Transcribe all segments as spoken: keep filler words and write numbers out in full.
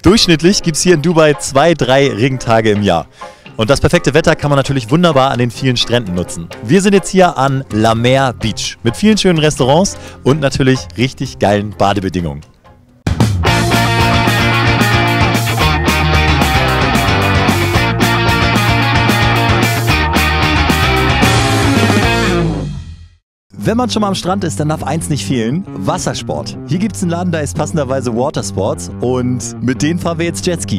Durchschnittlich gibt es hier in Dubai zwei, drei Regentage im Jahr. Und das perfekte Wetter kann man natürlich wunderbar an den vielen Stränden nutzen. Wir sind jetzt hier an La Mer Beach mit vielen schönen Restaurants und natürlich richtig geilen Badebedingungen. Wenn man schon mal am Strand ist, dann darf eins nicht fehlen: Wassersport. Hier gibt es einen Laden, da ist passenderweise Watersports und mit denen fahren wir jetzt Jetski.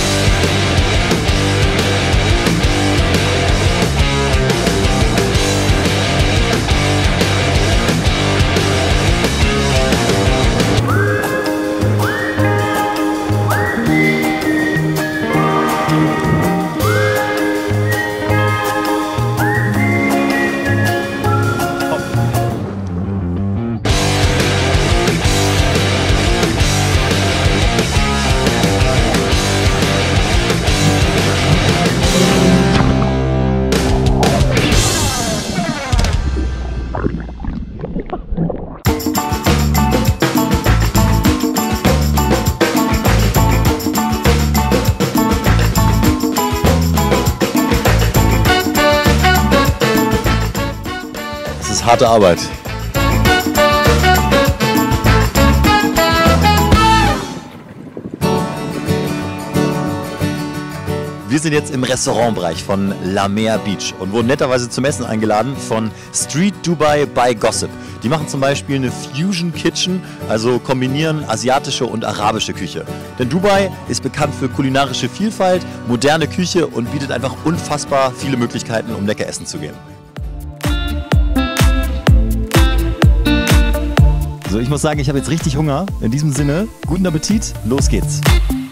Das ist harte Arbeit. Wir sind jetzt im Restaurantbereich von La Mer Beach und wurden netterweise zum Essen eingeladen von Street Dubai by Gossip. Die machen zum Beispiel eine Fusion Kitchen, also kombinieren asiatische und arabische Küche. Denn Dubai ist bekannt für kulinarische Vielfalt, moderne Küche und bietet einfach unfassbar viele Möglichkeiten, um lecker essen zu gehen. So, ich muss sagen, ich habe jetzt richtig Hunger. In diesem Sinne, guten Appetit, los geht's!